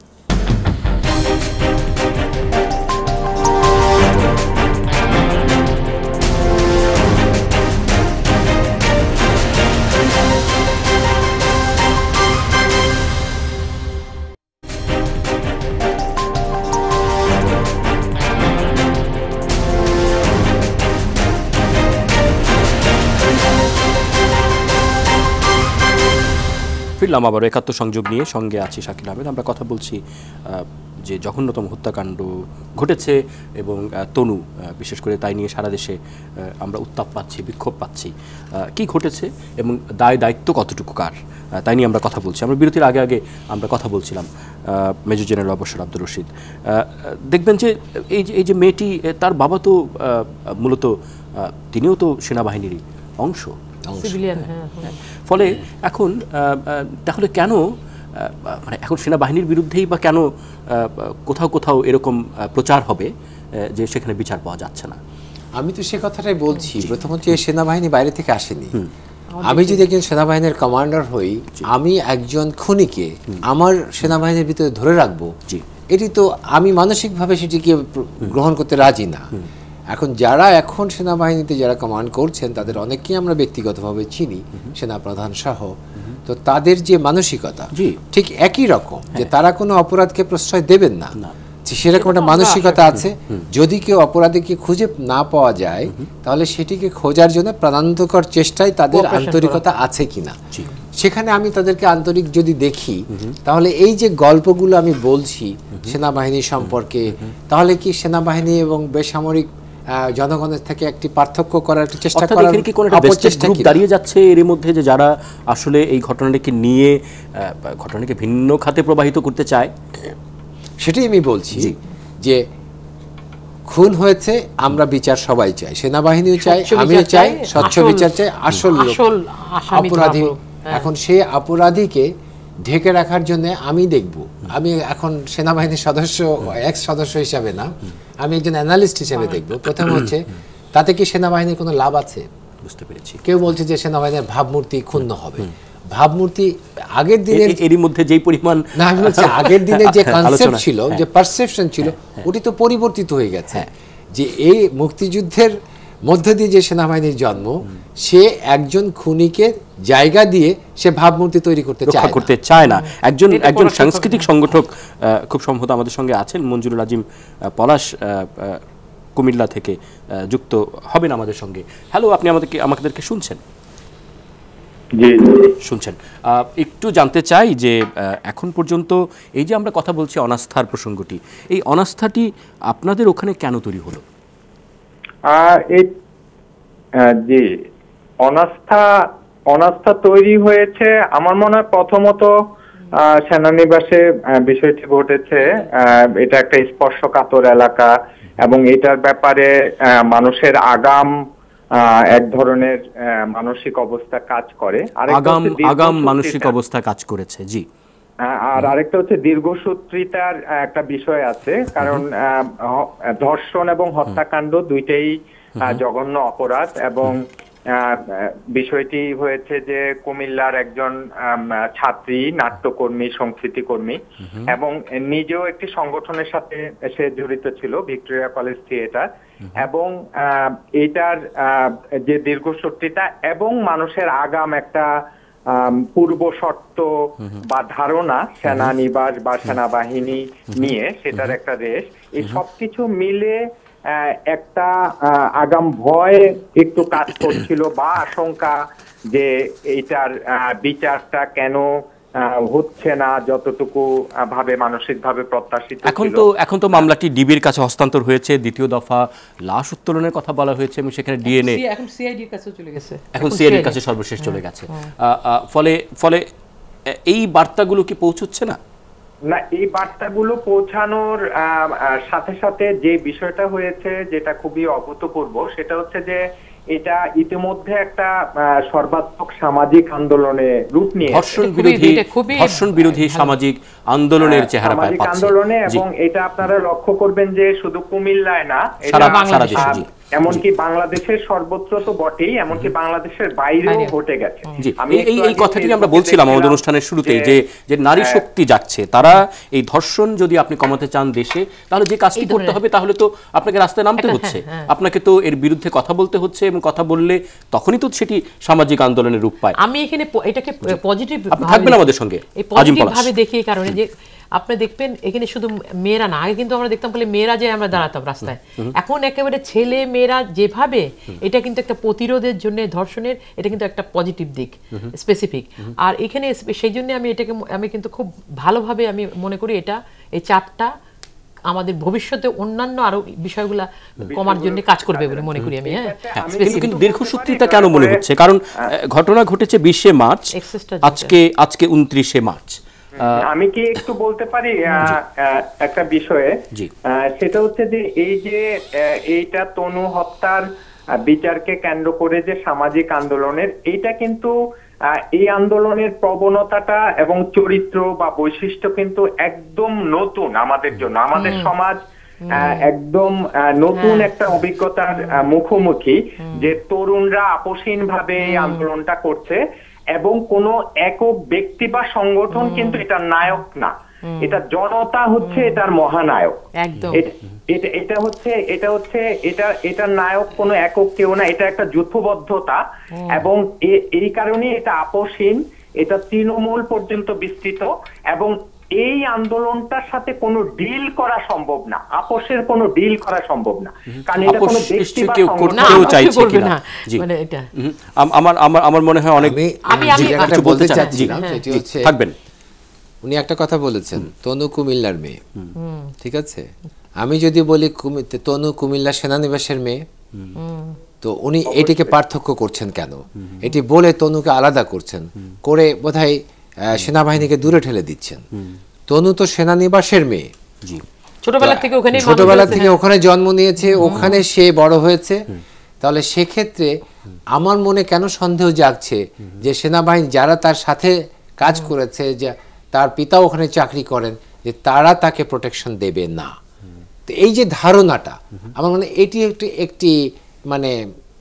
ফিরলাম আবার একাত্তর সংযোগ নিয়ে, সঙ্গে আছি শাকিল আহমেদ। আমরা কথা বলছি যে জঘন্যতম হত্যাকাণ্ড ঘটেছে এবং তনু বিশেষ করে তাই নিয়ে সারা দেশে আমরা উত্তাপ পাচ্ছি, বিক্ষোভ পাচ্ছি। কি ঘটেছে এবং দায়িত্ব কতটুকু কার, তাই নিয়ে আমরা কথা বলছি। আমরা বিরতির আগে আমরা কথা বলছিলাম মেজর জেনারেল অবসর আব্দুর রশিদ। দেখবেন যে এই যে মেয়েটি, তার বাবা তো মূলত তিনিও তো সেনাবাহিনীরই অংশ, ফলে এখন তাহলে কেন মানে এখন সেনাবাহিনীর বিরুদ্ধেই বা কেন কোথাও এরকম প্রচার হবে যে সেখানে বিচার পাওয়া যাচ্ছে না? আমি তো সে কথাটাই বলছি। প্রথম হচ্ছে সেনাবাহিনী বাইরে থেকে আসেনি। আমি যদি একজন সেনাবাহিনীর কমান্ডার হই, আমি একজন খুনিকে আমার সেনাবাহিনীর ভিতরে ধরে রাখবো, এটি তো আমি মানসিকভাবে সেটিকে গ্রহণ করতে রাজি না। এখন যারা এখন সেনাবাহিনীতে যারা কমান্ড করছেন তাদের অনেককেই আমরা ব্যক্তিগতভাবে চিনি, সেনাপ্রধান সহ। তো তাদের যে মানসিকতা ঠিক একই রকম, যে তারা কোনো অপরাধকে প্রশ্রয় দেবেন না, সেরকম একটা মানসিকতা আছে। যদি কেউ অপরাধীকে খুঁজে না পাওয়া যায় তাহলে সেটিকে খোঁজার জন্য প্রাণান্তকর চেষ্টায় তাদের আন্তরিকতা আছে কিনা, সেখানে আমি তাদেরকে আন্তরিক যদি দেখি, তাহলে এই যে গল্পগুলো আমি বলছি সেনাবাহিনী সম্পর্কে, তাহলে কি সেনাবাহিনী এবং বেসামরিক জনগণের থেকে একটি পার্থক্য করার একটা চেষ্টা করার কি কোনো একটা বেস্ট গ্রুপ দাঁড়িয়ে যাচ্ছে এর মধ্যে, যে যারা আসলে এই ঘটনাটাকে নিয়ে ঘটনাকে ভিন্ন খাতে প্রবাহিত করতে চায়? সেটাই আমি বলছি যে খুন হয়েছে, আমরা বিচার সবাই চাই, সেনাবাহিনীও চাই, আমিও চাই, স্বচ্ছ বিচার চাই, আসল অপরাধী। এখন সেই অপরাধীকে ঢেকে রাখার জন্য আমি দেখব, আমি এখন সেনাবাহিনীর সদস্য, এক্স সদস্য হিসাবে না, আমি একজন অ্যানালিস্ট হিসেবে দেখব। প্রথম হচ্ছে তাতে কি সেনাবাহিনীর কোনো লাভ আছে? বুঝতে পেরেছি। কেউ বলছে যে সেনাবাহিনীর ভাবমূর্তি ক্ষুণ্ণ হবে। ভাবমূর্তি আগের দিনের এরই মধ্যে যেই পরিমাণ, না আমি বলছি আগের দিনে যে কনসেপ্ট ছিল, যে পারসেপশন ছিল, ওটি তো পরিবর্তিত হয়ে গেছে। যে এই মুক্তিযুদ্ধের মধ্য দিয়ে যে সেনাবাহিনীর জন্ম, সে একজন খুনিকে জায়গা দিয়ে সে ভাবমূর্তি তৈরি করতে চায় না। একজন সাংস্কৃতিক সংগঠক খুব সম্ভবত আমাদের সঙ্গে আছেন, মঞ্জুরুল আজিম পলাশ, কুমিল্লা থেকে যুক্ত হবেন আমাদের সঙ্গে। হ্যালো, আপনি আমাদেরকে শুনছেন? জি শুনছেন। একটু জানতে চাই যে এখন পর্যন্ত এই যে আমরা কথা বলছি অনাস্থার প্রসঙ্গটি, এই অনাস্থাটি আপনাদের ওখানে কেন তৈরি হলো? জি, অনাস্থা তৈরি হয়েছে আমার মনে হয় প্রথমত সেনানিবাসে বিষয়টি ঘটেছে। এটা একটা স্পর্শকাতর এলাকা এবং এটার ব্যাপারে মানুষের আগাম এক ধরনের মানসিক অবস্থা কাজ করে, আগাম মানসিক অবস্থা কাজ করেছে। জি। আর আরেকটা হচ্ছে দীর্ঘসূত্রিতার একটা বিষয় আছে, কারণ ধর্ষণ এবং হত্যাকাণ্ড দুইটাই জঘন্য অপরাধ। এবং বিষয়টি হয়েছে যে কুমিল্লার একজন ছাত্রী, নাট্যকর্মী, সংস্কৃতিকর্মী এবং নিজেও একটি সংগঠনের সাথে সে জড়িত ছিল, ভিক্টোরিয়া কলেজ থিয়েটার। এবং এটার যে দীর্ঘসূত্রিতা এবং মানুষের আগাম একটা পূর্ব শর্ত বা ধারণা সেনানিবাস বা সেনাবাহিনী নিয়ে, সেটার একটা রেশ, এই সবকিছু মিলে একটা আগাম ভয় একটু কাজ করছিল বা আশঙ্কা যে এইটার বিচারটা কেন হচ্ছে না যতটুকু ভাবে মানসিকভাবে প্রত্যাশিত ছিল। এখন তো মামলাটি ডিবির কাছে হস্তান্তর হয়েছে, দ্বিতীয় দফা লাশ উত্তোলনের কথা বলা হয়েছে এবং সেখানে ডিএনএ এখন সিআইডির কাছে চলে গেছে, এখন সিআইডির কাছে সর্বশেষ চলে গেছে। ফলে এই বার্তাগুলো কি পৌঁছচ্ছে না? না, এই বার্তাগুলো পৌঁছানোর সাথে সাথে যে বিষয়টা হয়েছে যেটা খুবই অভূতপূর্ব, সেটা হচ্ছে যে এটা ইতিমধ্যে একটা সর্বাত্মক সামাজিক আন্দোলনে রূপ নিয়ে ধর্ষণ বিরোধী সামাজিক আন্দোলনের চেহারা পাচ্ছে, সামাজিক আন্দোলনে। এবং এটা আপনারা লক্ষ্য করবেন যে শুধু কুমিল্লায় না, সারা দেশে, এমনকি বাংলাদেশের সর্বত্র তো বটেই, এমনকি বাংলাদেশের বাইরেও ঘটে গেছে। এই কথাটি আমরা বলছিলাম আমাদের অনুষ্ঠানের শুরুতে, যে নারী শক্তি যাচ্ছে, তারা এই ধর্ষণ যদি আপনি কমাতে চান দেশে, তাহলে যে কাজটি করতে হবে তাহলে তো আপনাকে রাস্তায় নামতে হচ্ছে, আপনাকে তো এর বিরুদ্ধে কথা বলতে হচ্ছে, এবং কথা বললে তখনই তো সেটি সামাজিক আন্দোলনের রূপ পায়। আমি এখানে এটাকে পজিটিভ থাকবেন আমাদের সঙ্গে পজিটিভ ভাবে দেখি, এই কারণে যে আপনি দেখবেন এখানে শুধু মেয়েরা না, আগে কিন্তু আমরা দেখতাম বলে মেয়েরা যে আমরা দাঁড়াতাম রাস্তায়, এখন একেবারে ছেলে মেয়েরা যেভাবে, এটা কিন্তু একটা প্রতিরোধের জন্য ধর্ষণের, এটা কিন্তু একটা পজিটিভ দিক স্পেসিফিক। আর এখানে সেই জন্য আমি কিন্তু খুব ভালোভাবে আমি মনে করি এই চাপটা আমাদের ভবিষ্যতে অন্যান্য আরো বিষয়গুলা কমার জন্য কাজ করবে বলে মনে করি আমি। কিন্তু দীর্ঘসূত্রিতা কেন মনে হচ্ছে? কারণ ঘটনা ঘটেছে 20শে মার্চ, আজকে 29শে মার্চ। আমি কি একটু বলতে পারি একটা বিষয়ে? সেটা হচ্ছে যে এইটা তনু হত্যার বিচারকে কেন্দ্র করে যে সামাজিক আন্দোলনের, এইটা কিন্তু এই আন্দোলনের প্রবণতাটা এবং চরিত্র বা বৈশিষ্ট্য কিন্তু একদম নতুন আমাদের জন্য। আমাদের সমাজ একদম নতুন একটা অভিজ্ঞতার মুখোমুখি, যে তরুণরা আপোষহীন ভাবে এই আন্দোলনটা করছে, এবং কোনো একক ব্যক্তি বা সংগঠন কিন্তু এটার নায়ক না, এটা জনতা হচ্ছে এটার মহানায়ক। এটার নায়ক কোনো একক কেউ না, এটা একটা যুদ্ধবদ্ধতা, এবং এই কারণে এটা আপোষহীন, এটা তৃণমূল পর্যন্ত বিস্তৃত, এবং এই আন্দোলনটার সাথে কোনো ডিল করা সম্ভব না, আপোষের কোনো ডিল করা সম্ভব না, কারণ এটা কোনো ব্যক্তি বা সংগঠন চাইছে কিনা। মানে এটা আমার মনে হয় অনেক আমি বলতে চাচ্ছিলাম, সেটি হচ্ছে থাকবেন, উনি একটা কথা বলেছেন, তনু কুমিল্লার মেয়ে, ঠিক আছে? আমি যদি বলি তনু কুমিল্লা সেনানিবাসের মেয়ে, তো উনি এটিকে পার্থক্য করছেন কেন? এটি বলে তনুকে আলাদা করছেন, করে বোধহয় সেনাবাহিনীকে দূরে ঠেলে দিচ্ছেন। তনু তো সেনানিবাসের মেয়ে, ছোটবেলা থেকে ওখানে জন্ম নিয়েছে, ওখানে সে বড় হয়েছে। তাহলে সেক্ষেত্রে আমার মনে কেন সন্দেহ জাগছে যে সেনাবাহিনী যারা তার সাথে কাজ করেছে, যে তার পিতা ওখানে চাকরি করেন, যে তারা তাকে প্রোটেকশন দেবে না। তো এই যে ধারণাটা, আমার মনে একটি মানে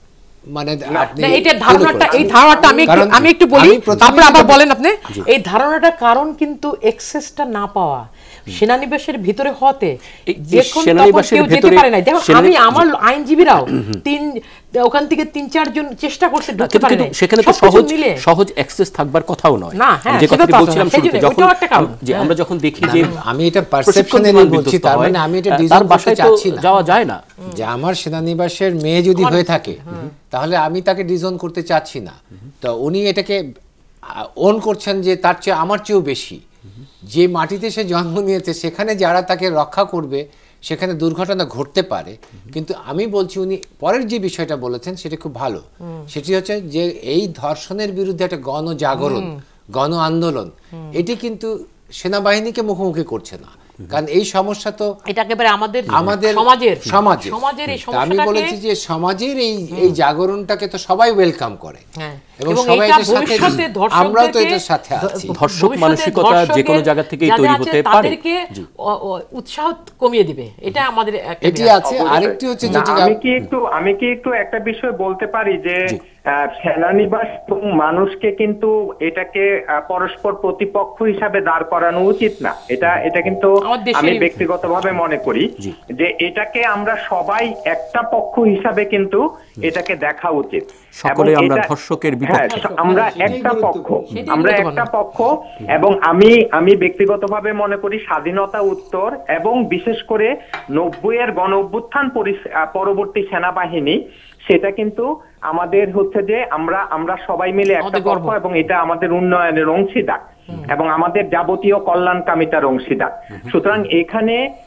এই ধারণাটা আমি একটু বলি, তারপর আবার বলেন আপনি। এই ধারণাটা কারণ কিন্তু এক্সেসটা না পাওয়া, সেনানিবাসের ভিতরে হতে কেউ যেতে পারে না। দেখো, আমার আইনজীবীরাও ওখান থেকে 3-4 জন চেষ্টা করছে ঢুকতে পারে না, সেখানে তো সহজ অ্যাক্সেস থাকবার কথাও নয়। যে কথাটি বলছিলাম শুরুতে, আমরা যখন দেখি যে আমি এটা পারসেপশনে বলছি, তার মানে আমি এটা ডিজাইন করতে চাচ্ছি না, যাওয়া যায় না, যে আমার সেনানিবাসের মেয়ে যদি হয়ে থাকে তাহলে আমি তাকে ডিজাইন করতে চাচ্ছি না। তো উনি এটাকে ওন করছেন যে তার চেয়ে আমার চেয়েও বেশি, যে মাটিতে সে জন্ম নিয়েছে সেখানে যারা তাকে রক্ষা করবে, সেখানে দুর্ঘটনা ঘটতে পারে। কিন্তু আমি বলছি উনি পরের যে বিষয়টা বলেছেন সেটা খুব ভালো, সেটি হচ্ছে যে এই ধর্ষণের বিরুদ্ধে একটা গণজাগরণ, গণ আন্দোলন, এটি কিন্তু সেনাবাহিনীকে মুখোমুখি করছে না, কারণ এই সমস্যা তো এটা একেবারে আমাদের সমাজের আমি বলেছি যে সমাজের এই জাগরণটাকে তো সবাই ওয়েলকাম করে, এবং সবাই এর সাথে, আমরাও তো এর সাথে আছি। ধর্ষক মানসিকতা যে কোনো জায়গা থেকেই তৈরি হতে পারে, তাদেরকে উৎসাহ কমিয়ে দিবে, এটা আমাদের এটি আছে। আরেকটি হচ্ছে যেটা আমি কি একটু একটা বিষয় বলতে পারি, যে সেনানিবাস মানুষকে কিন্তু এটাকে পরস্পর প্রতিপক্ষ হিসাবে দাঁড় করানো উচিত না। এটা কিন্তু আমি ব্যক্তিগতভাবে মনে করি যে এটাকে আমরা সবাই একটা পক্ষ হিসাবে কিন্তু এটাকে দেখা উচিত। সকলে আমরা ধর্ষকের বিপক্ষে, আমরা একটা পক্ষ, এবং আমি ব্যক্তিগতভাবে মনে করি স্বাধীনতা উত্তর এবং বিশেষ করে 90-এর গণ অভ্যুত্থান পরবর্তী সেনাবাহিনী, সেটা কিন্তু আমাদের হচ্ছে যে আমরা সবাই মিলে একটা পক্ষ, এবং এটা আমাদের উন্নয়নের অংশীদার এবং আমাদের যাবতীয় কল্যাণকামিতার অংশীদার। সুতরাং এখানে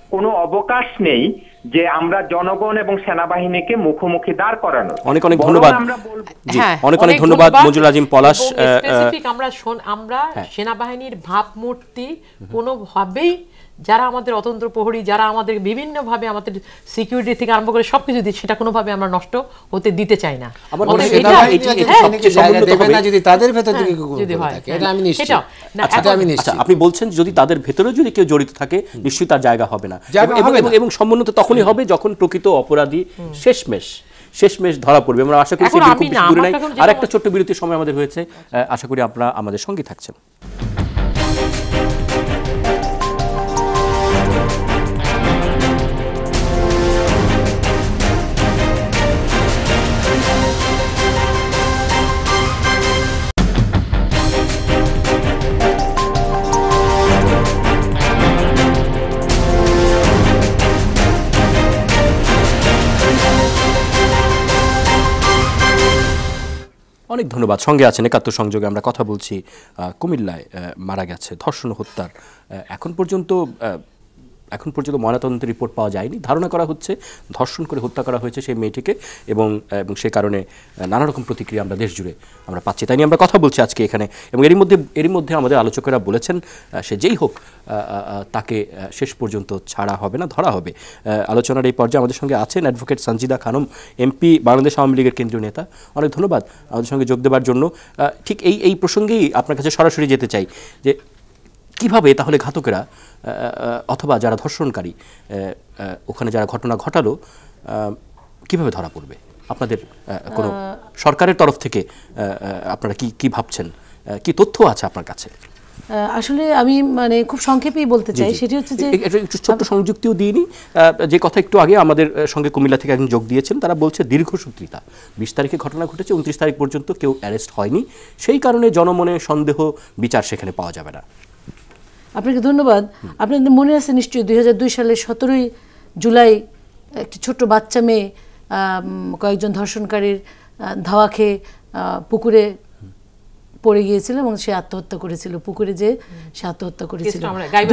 কোনো অবকাশ নেই যে আমরা জনগণ এবং সেনাবাহিনীকে মুখোমুখি দাঁড় করানো। অনেক অনেক ধন্যবাদ। অনেক অনেক ধন্যবাদ মঞ্জুল আজিম পলাশ। আমরা সেনাবাহিনীর ভাবমূর্তি কোনোভাবেই যারা আমাদের অতন্ত্র প্রহরী, যারা আমাদের বিভিন্নভাবে আমাদের সিকিউরিটি থেকে আরম্ভ করে সবকিছু দিচ্ছে, সেটা কোনোভাবে আমরা নষ্ট হতে দিতে চাই না। আপনি বলছেন যদি তাদের ভেতরে যদি কেউ জড়িত থাকে নিশ্চয়ই তার জায়গা হবে না, এবং সমুন্নত তখনই হবে যখন প্রকৃত অপরাধী শেষমেশ ধরা পড়বে। আমরা আশা করি দূরে নাই। আর একটা ছোট্ট বিরতির সময় আমাদের হয়েছে, আশা করি আপনারা আমাদের সঙ্গে থাকছেন। অনেক ধন্যবাদ। সঙ্গে আছেন একাত্তর সংযোগে আমরা কথা বলছি। কুমিল্লায় মারা গেছে ধর্ষণ হত্যার এখন পর্যন্ত ময়নাতদন্তের রিপোর্ট পাওয়া যায়নি। ধারণা করা হচ্ছে ধর্ষণ করে হত্যা করা হয়েছে সেই মেয়েটিকে, এবং সে কারণে নানা রকম প্রতিক্রিয়া আমরা দেশ জুড়ে আমরা পাচ্ছি। তাই নিয়ে আমরা কথা বলছি আজকে এখানে। এবং এরই মধ্যে আমাদের আলোচকেরা বলেছেন সে যেই হোক তাকে শেষ পর্যন্ত ছাড়া হবে না, ধরা হবে। আলোচনার এই পর্যায়ে আমাদের সঙ্গে আছেন অ্যাডভোকেট সঞ্জিদা খানম, এমপি, বাংলাদেশ আওয়ামী লীগের কেন্দ্রীয় নেতা। অনেক ধন্যবাদ আমাদের সঙ্গে যোগ দেওয়ার জন্য। ঠিক এই প্রসঙ্গেই আপনার কাছে সরাসরি যেতে চাই যে কিভাবে তাহলে ঘাতকেরা অথবা যারা ধর্ষণকারী ওখানে যারা ঘটনা ঘটালো কিভাবে ধরা পড়বে? আপনাদের কোনো সরকারের তরফ থেকে আপনারা কি ভাবছেন, কি তথ্য আছে আপনার কাছে? আসলে আমি খুব সংক্ষেপেই বলতে চাই, সেটি হচ্ছে যে একটু ছোট্ট সংযুক্তিও দিইনি। যে কথা একটু আগে আমাদের সঙ্গে কুমিল্লা থেকে একজন যোগ দিয়েছেন, তারা বলছে দীর্ঘসূত্রিতা। 20 তারিখে ঘটনা ঘটেছে, 29 তারিখ পর্যন্ত কেউ অ্যারেস্ট হয়নি, সেই কারণে জনমনে সন্দেহ, বিচার সেখানে পাওয়া যাবে না। আপনাকে ধন্যবাদ। আপনাদের মনে আছে নিশ্চয়ই 2002 সালের 17ই জুলাই একটি ছোট্ট বাচ্চা মেয়ে কয়েকজন ধর্ষণকারীর ধাওয়া খেয়ে পুকুরে পড়ে গিয়েছিল এবং সে আত্মহত্যা করেছিল। পুকুরে যে সে আত্মহত্যা করেছিল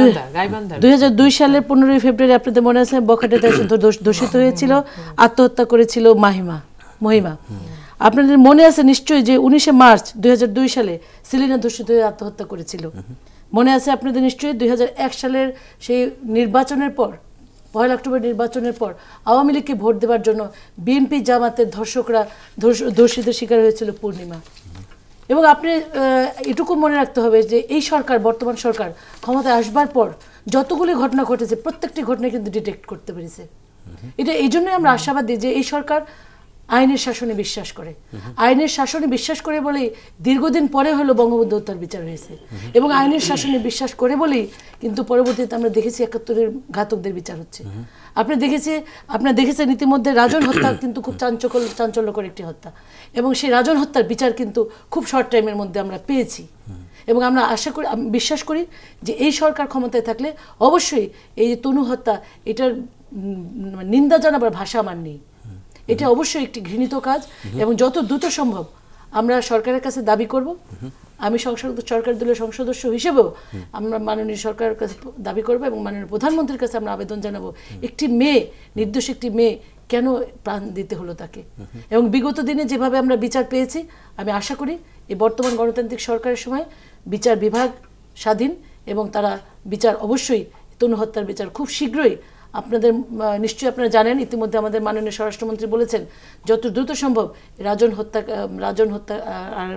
2002 সালের 15ই ফেব্রুয়ারি। আপনাদের মনে আছে বখাটেতে দোষিত হয়েছিল, আত্মহত্যা করেছিল মহিমা। আপনাদের মনে আছে নিশ্চয়ই যে 19শে মার্চ 2002 সালে সেলিনা ধর্ষিত হয়ে আত্মহত্যা করেছিল। মনে আছে আপনাদের নিশ্চয়ই 2001 সালের সেই নির্বাচনের পর, 1 অক্টোবর নির্বাচনের পর আওয়ামী লীগকে ভোট দেওয়ার জন্য বিএনপি জামাতের ধর্ষকরা ধর্ষিতের শিকার হয়েছিল পূর্ণিমা। এবং আপনি এটুকু মনে রাখতে হবে যে এই সরকার, বর্তমান সরকার ক্ষমতায় আসবার পর যতগুলি ঘটনা ঘটেছে প্রত্যেকটি ঘটনা কিন্তু ডিটেক্ট করতে পেরেছে। এটা এই জন্যই আমরা আশাবাদী যে এই সরকার আইনের শাসনে বিশ্বাস করে। আইনের শাসনে বিশ্বাস করে বলেই দীর্ঘদিন পরে হলো বঙ্গবন্ধু হত্যার বিচার হয়েছে, এবং আইনের শাসনে বিশ্বাস করে বলেই কিন্তু পরবর্তীতে আমরা দেখেছি 71-এর ঘাতকদের বিচার হচ্ছে। আপনারা দেখেছেন ইতিমধ্যে রাজন হত্যা কিন্তু খুব চাঞ্চল্যকর একটি হত্যা, এবং সেই রাজন হত্যার বিচার কিন্তু খুব শর্ট টাইমের মধ্যে আমরা পেয়েছি। এবং আমরা আশা করি, বিশ্বাস করি যে এই সরকার ক্ষমতায় থাকলে অবশ্যই এই যে তনু হত্যা, এটার নিন্দা জানাবার ভাষা আমার নেই। এটা অবশ্যই একটি ঘৃণিত কাজ, এবং যত দ্রুত সম্ভব আমরা সরকারের কাছে দাবি করব। আমি সরকার দলের সংসদস্য হিসেবেও আমরা মাননীয় সরকারের কাছে দাবি করব, এবং মাননীয় প্রধানমন্ত্রীর কাছে আমরা আবেদন জানাবো, একটি মেয়ে, নির্দোষ একটি মেয়ে কেন প্রাণ দিতে হলো তাকে। এবং বিগত দিনে যেভাবে আমরা বিচার পেয়েছি, আমি আশা করি এই বর্তমান গণতান্ত্রিক সরকারের সময় বিচার বিভাগ স্বাধীন, এবং তারা বিচার অবশ্যই তনু হত্যার বিচার খুব শীঘ্রই, আপনাদের নিশ্চয়ই আপনারা জানেন, ইতিমধ্যে আমাদের মাননীয় স্বরাষ্ট্রমন্ত্রী বলেছেন যত দ্রুত সম্ভব রাজন হত্যা আর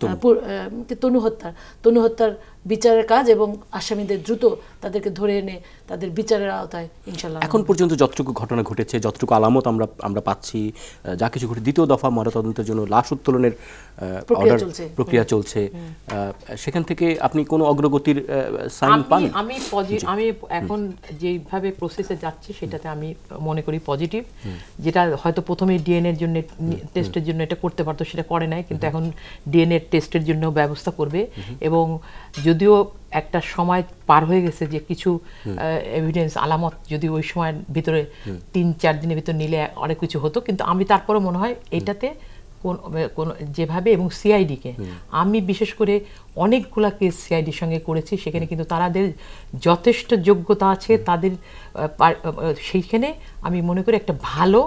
তনু হত্যার বিচারের কাজ, এবং আসামিদের দ্রুত তাদেরকে ধরে এনে তাদের বিচারের আওতায় ইনশাআল্লাহ। এখন পর্যন্ত যতটুকু ঘটনা ঘটেছে, যতটুকু আলামত আমরা পাচ্ছি, যা কিছু ঘটে, দ্বিতীয় দফা ময়নাতদন্তের জন্য লাশ উত্তোলনের প্রক্রিয়া চলছে, সেখান থেকে আপনি কোনো অগ্রগতির সাইন পান? আমি এখন যেভাবে প্রসেসে যাচ্ছে সেটাতে আমি মনে করি পজিটিভ। যেটা হয়তো প্রথমে ডিএনএর জন্য, টেস্টের জন্য এটা করতে পারতো, সেটা করে নাই, কিন্তু এখন ডিএনএ টেস্টের জন্য ব্যবস্থা করবে। এবং যদিও একটা সময় পার হয়ে গেছে যে কিছু এভিডেন্স, আলামত যদি ওই সময়ের ভিতরে 3-4 দিনের ভিতর নিলে অনেক কিছু হতো, কিন্তু আমি তারপরে মনে হয় এটাতে কোন যেভাবে, এবং সিআইডিকে আমি বিশেষ করে অনেকগুলা কেস সিআইডির সঙ্গে করেছি, সেখানে কিন্তু তাদের যথেষ্ট যোগ্যতা আছে, তাদের সেইখানে আমি মনে করি একটা ভালো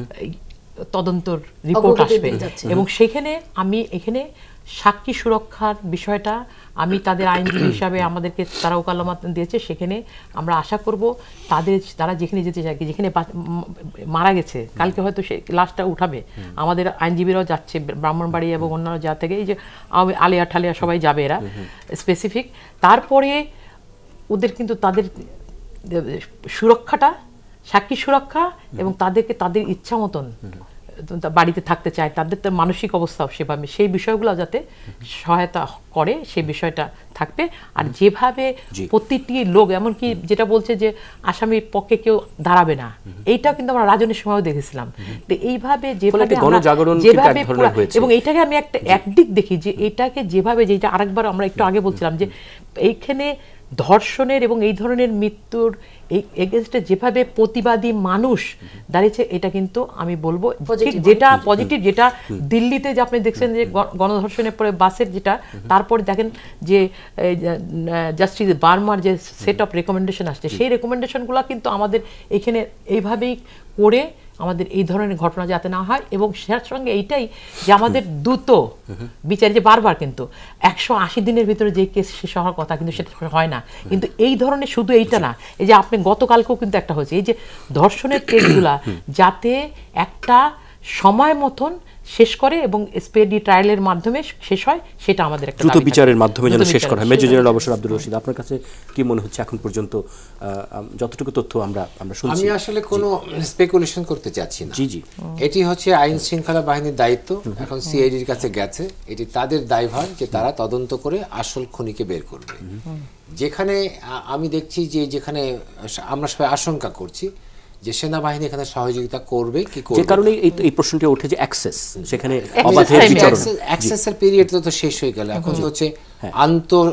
তদন্তর রিপোর্ট আসবে। এবং সেখানে আমি এখানে সাক্ষী সুরক্ষার বিষয়টা আমি তাদের আইনজীবী হিসাবে আমাদেরকে তারা ওকালতি দিয়েছে, সেখানে আমরা আশা করব তারা যেখানে যেতে চায়, যেখানে মারা গেছে, কালকে হয়তো সে লাশটা উঠাবে, আমাদের আইনজীবীরাও যাচ্ছে ব্রাহ্মণবাড়ি এবং অন্যান্য জায়গা থেকে, এই যে আলিয়া ঠালিয়া সবাই যাবে এরা স্পেসিফিক। তারপরে ওদের কিন্তু তাদের সুরক্ষাটা, সাক্ষী সুরক্ষা, এবং তাদেরকে তাদের ইচ্ছা মতন বাড়িতে থাকতে চায়, তাদের তো মানসিক অবস্থাও সেভাবে, সেই বিষয়গুলো যাতে সহায়তা করে সেই বিষয়টা থাকবে। আর যেভাবে প্রতিটি লোক, এমনকি যেটা বলছে যে আসামির পক্ষে কেউ দাঁড়াবে না, এইটাও কিন্তু আমরা রাজনের সময়ও দেখেছিলাম। তো এইভাবে যেভাবে এবং এইটাকে আমি একদিক দেখি যে এটাকে যেভাবে, যেটা আরেকবার আমরা একটু আগে বলছিলাম যে এইখানে ধর্ষণের এবং এই ধরনের মৃত্যুর এগেনস্টে যেভাবে প্রতিবাদী মানুষ দাঁড়িয়েছে, এটা কিন্তু আমি বলবো যেটা পজিটিভ, যেটা দিল্লিতে যে আপনি দেখছেন যে গণধর্ষণের পরে বাসের যেটা, তারপরে দেখেন যে জাস্টিস বার্মার যে সেট অফ রেকমেন্ডেশন আসছে, সেই রেকমেন্ডেশনগুলো কিন্তু আমাদের এখানে এইভাবেই করে আমাদের এই ধরনের ঘটনা যাতে না হয়। এবং সেটার সঙ্গে এইটাই যে আমাদের দ্রুত বিচার, যে বারবার কিন্তু 180 দিনের ভিতরে যে কেস শেষ হওয়ার কথা, কিন্তু সেটা হয় না। কিন্তু এই ধরনের শুধু এইটা না, এই যে আপনি গতকালকেও কিন্তু একটা হয়েছে, এই যে ধর্ষণের কেসগুলা যাতে একটা সময় মতন শেষ করে এবং স্পেডি ট্রায়ালের মাধ্যমে শেষ হয়, সেটা আমাদের একটা দ্রুত বিচারের মাধ্যমে যেন শেষ করা হয়। মেজর জেনারেল অবসর আব্দুর রশিদ, আপনার কাছে কি মনে হচ্ছে এখন পর্যন্ত যতটুকু তথ্য আমরা শুনছি? আমি আসলে কোনো স্পেকুলেশন করতে চাচ্ছি না। জি, এটি হচ্ছে আইন শৃঙ্খলা বাহিনীর দায়িত্ব, এখন সিআইডির কাছে গেছে, এটি তাদের দায়ভার যে তারা তদন্ত করে আসল খুনিকে বের করবে। যেখানে আমি দেখছি যে যেখানে আমরা সবাই আশঙ্কা করছি যে সেনাবাহিনী এখানে সহযোগিতা করবে কি করবে, যে কারণে এই প্রশ্নটি ওঠে যে অ্যাক্সেস, সেখানে অবাধের বিচরণ, অ্যাক্সেসের পিরিয়ড তো শেষ হয়ে গেল, এখন তো হচ্ছে আন্তর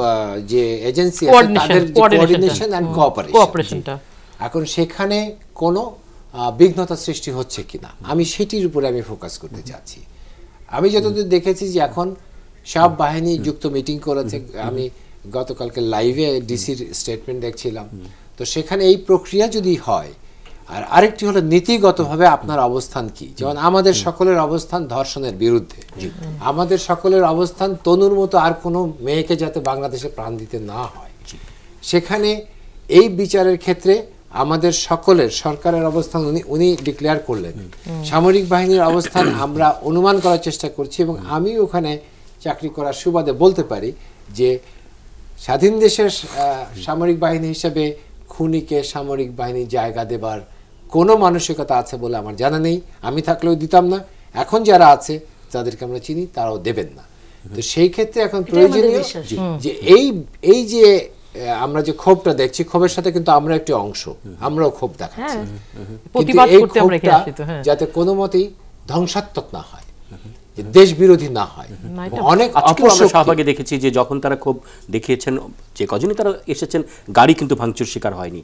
যে এজেন্সি আছে তাদের কোঅর্ডিনেশন এন্ড কোঅপারেশনটা, এখন সেখানে কোনো বিঘ্নতা সৃষ্টি হচ্ছে কিনা আমি সেটির উপরে আমি ফোকাস করতে চাচ্ছি। আমি যতদূর দেখেছি যে এখন সব বাহিনী যুক্ত মিটিং করেছে, আমি গতকালকে লাইভে ডিসির স্টেটমেন্ট দেখছিলাম, তো সেখানে এই প্রক্রিয়া যদি হয়। আর আরেকটি হলো নীতিগতভাবে আপনার অবস্থান কি, যেমন আমাদের সকলের অবস্থান ধর্ষণের বিরুদ্ধে, আমাদের সকলের অবস্থান তনুর মতো আর কোনো মেয়েকে যাতে বাংলাদেশে প্রাণ দিতে না হয়। সেখানে এই বিচারের ক্ষেত্রে আমাদের সকলের সরকারের অবস্থান উনি ডিক্লেয়ার করলেন, সামরিক বাহিনীর অবস্থান আমরা অনুমান করার চেষ্টা করছি, এবং আমি ওখানে চাকরি করার সুবাদে বলতে পারি যে স্বাধীন দেশের সামরিক বাহিনী হিসেবে খুনিকে সামরিক বাহিনীর জায়গা দেবার কোনো মানসিকতা আছে বলে আমার জানা নেই, আমি থাকলেও দিতাম না, এখন যারা আছে যাদেরকে আমরা চিনি তারাও দেবেন না। তো সেই ক্ষেত্রে এখন প্রয়োজনীয় যে এই যে আমরা যে ক্ষোভটা দেখছি, ক্ষোভের সাথে কিন্তু আমরা একটি অংশ, আমরাও ক্ষোভ দেখাচ্ছি, কিন্তু এই ক্ষোভটা যাতে কোনো মতেই ধ্বংসাত্মক না হয়, দেশ বিরোধী না হয়। অনেক সহভাগী দেখেছি যে যখন তারা খুব দেখিয়েছেন, যে কজনই তারা এসেছেন, গাড়ি কিন্তু ভাঙচুর শিকার হয়নি,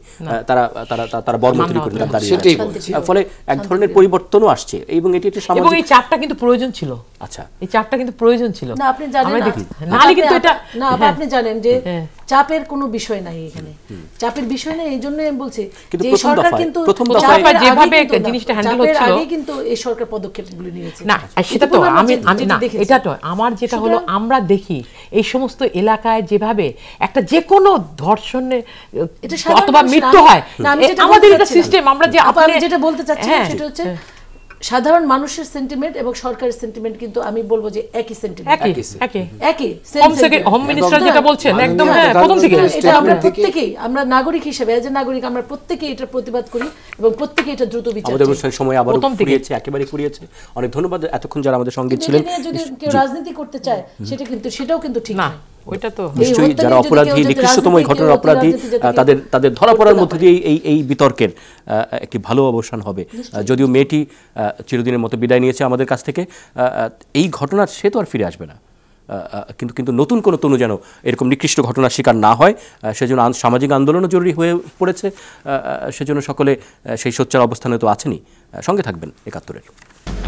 তারা বর্মতরি করে দাঁড়িয়ে, ফলে এক ধরনের পরিবর্তনও আসছে, এবং এটি একটি সামাজিক, এবং এই চাপটা কিন্তু প্রয়োজন ছিল। আচ্ছা, এই চাপটা কিন্তু প্রয়োজন ছিল না, আপনি জানেন না, কিন্তু এটা না, আপনি জানেন যে চাপের কোনো বিষয় নাই এখানে, চাপের বিষয় নেই, এই জন্য আমি বলছি যে সরকার কিন্তু প্রথম দফায় যেভাবে জিনিসটা হ্যান্ডেল হচ্ছিল, আগে কিন্তু এই সরকার পদক্ষেপগুলো নিয়েছে না, সেটা তো আমি না, এটা তো আমার যেটা হলো, আমরা দেখি এই সমস্ত এলাকায় যেভাবে একটা যে কোনো ধর্ষণে অথবা মৃত্যু হয়, আমাদের এটা সিস্টেম, আমরা যে আপনি যেটা বলতে চাচ্ছেন সেটা হচ্ছে সাধারণ মানুষের সেন্টিমেন্ট এবং সরকারের সেন্টিমেন্ট কিন্তু আমি বলবো যে একই সেন্টিমেন্ট, একই হোম মিনিস্টার যেটা বলছেন একদম প্রথম থেকে, এটা আমরা প্রত্যেকেই, আমরা নাগরিক হিসেবে এজ এ নাগরিক আমরা প্রত্যেকেই এটা প্রতিবাদ করি এবং প্রত্যেকেই এটা দ্রুত বিচার। আমাদের অনুষ্ঠানের সময় আবার ফুরিয়েছে, একেবারে ফুরিয়েছে। অনেক ধন্যবাদ এতক্ষণ যারা আমাদের সঙ্গে ছিলেন। যদি কেউ রাজনীতি করতে চায় সেটাও কিন্তু ঠিক না, ওইটা তো নিশ্চয়ই যারা অপরাধী, নিকৃষ্টতম এই ঘটনার অপরাধী, তাদের ধরা পড়ার মধ্যে দিয়ে এই বিতর্কের একটি ভালো অবসান হবে। যদিও মেয়েটি চিরদিনের মতো বিদায় নিয়েছে আমাদের কাছ থেকে, এই ঘটনার সে তো আর ফিরে আসবে না, কিন্তু নতুন কোনো তনু যেন এরকম নিকৃষ্ট ঘটনার শিকার না হয়, সেজন্য সামাজিক আন্দোলনও জরুরি হয়ে পড়েছে। সেজন্য সকলে সেই সোচ্চার অবস্থানে তো আছেনই। সঙ্গে থাকবেন একাত্তরের।